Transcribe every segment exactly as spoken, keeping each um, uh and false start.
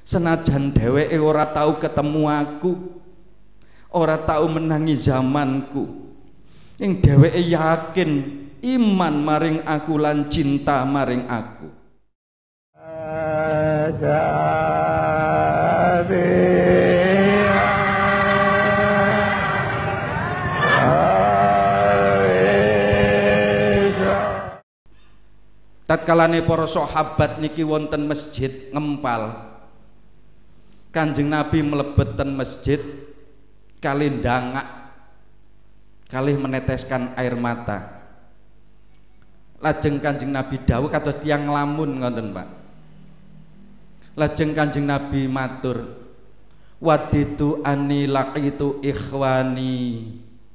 Senajan dheweke ora tau ketemu aku, ora tau menangi zamanku, ing dheweke yakin iman maring aku lan cinta maring aku. Tatkalane para sahabat niki wonten masjid ngempal, Kanjeng Nabi mlebet ten masjid kalih ndangak, kalih meneteskan air mata. Lajeng Kanjeng Nabi dawuh kados tiyang lamun ngoten, Pak. Lajeng Kanjeng Nabi matur, waditu anni laqitu ikhwani,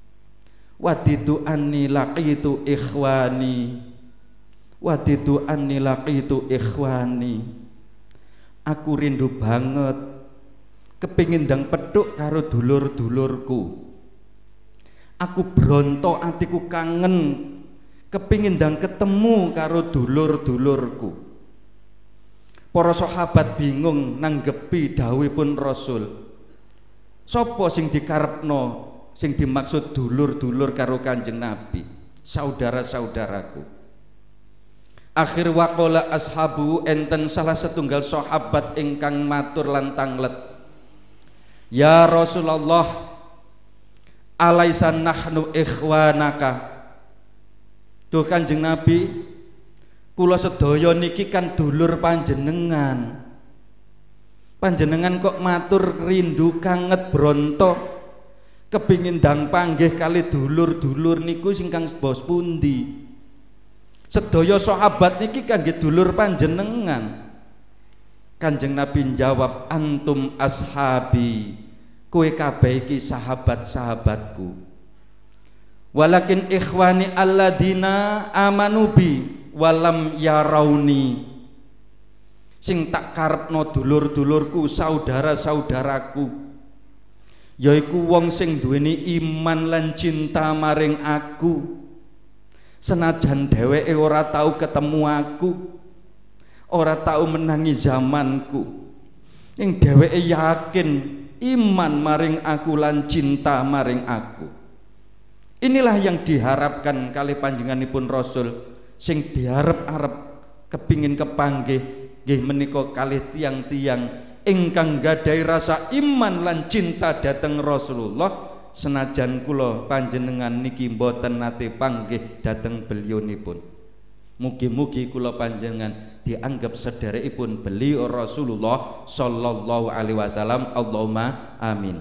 waditu anni laqitu ikhwani, waditu anni laqitu ikhwani. Aku rindu banget kepingin ndang petuk karo dulur-dulurku. Aku bronto atiku kangen kepingin ndang ketemu karo dulur-dulurku. Para sahabat bingung nanggepi dawuhipun Rasul. Sapa sing dikarepno, sing dimaksud dulur-dulur karo Kanjeng Nabi? Saudara-saudaraku. Akhir waqala ashabu, enten salah setunggal sahabat ingkang matur lan tanglet, ya Rasulullah, alaisan nahnu ikhwanaka. Duh Kanjeng Nabi, kula sedaya niki kan dulur panjenengan. Panjenengan kok matur rindu kanget bronto kepingin ndang panggih kali dulur-dulur niku singkang bos pundi? Sedaya sahabat niki kangge dulur panjenengan. Kanjeng Nabi njawab, antum ashabi, kowe kabeh iki sahabat-sahabatku. Walakin ikhwani alladzina amanu bi walam yarauni. Sing tak karepno dulur-dulurku, saudara-saudaraku, yaiku wong sing duweni iman lan cinta maring aku. Senajan dheweke ora tau ketemu aku, ora tau menangi zamanku, ing dheweke yakin iman maring aku lan cinta maring aku. Inilah yang diharapkan kali panjenenganipun Rasul, sing diharep-arep kepingin kepanggih nggih menika kalih tiang-tiang ingkang gadhahi rasa iman lan cinta dhateng Rasulullah. Senajan kula panjenengan niki mboten nate panggih dhateng beliaunipun. Mugi-mugi kula panjenengan dianggap sederekipun beliau Rasulullah sallallahu alaihi wasallam. Allahumma amin.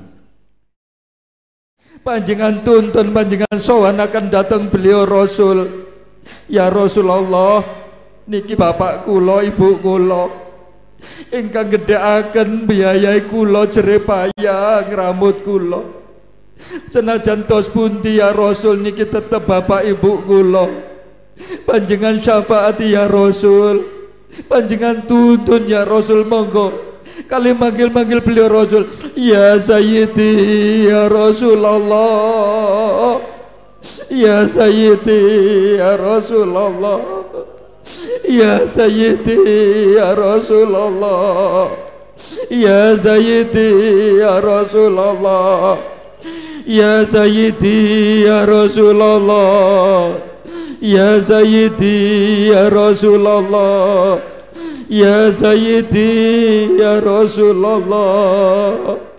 Panjenengan tuntun, panjenengan sowan akan datang beliau Rasul. Ya Rasulullah, niki bapak kula, ibu kula ingkang gedheaken biayai kula jerepaya ngramut kula. Senajan tos pundi ya Rasul niki tetep bapak ibu kula. Panjenengan syafaati ya Rasul, panjenengan tuntun ya Rasul, monggo kali manggil-manggil beliau Rasul, ya Sayyidi ya Rasulullah, ya Sayyidi ya Rasulullah, ya Sayyidi ya Rasulullah, ya Sayyidi ya Rasulullah, ya Sayyidi ya Rasulullah, ya Sayyidi ya Rasulullah, ya Sayyidi ya Rasulullah.